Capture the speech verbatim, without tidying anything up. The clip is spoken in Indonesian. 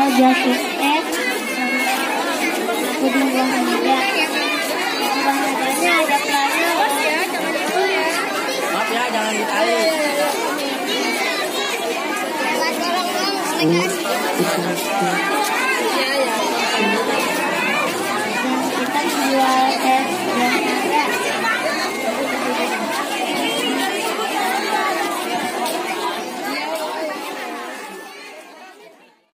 Jasus es puding buah naga. Buah naganya ada pelanya. Maaf ya, jangan ditarik. Yang kita jual es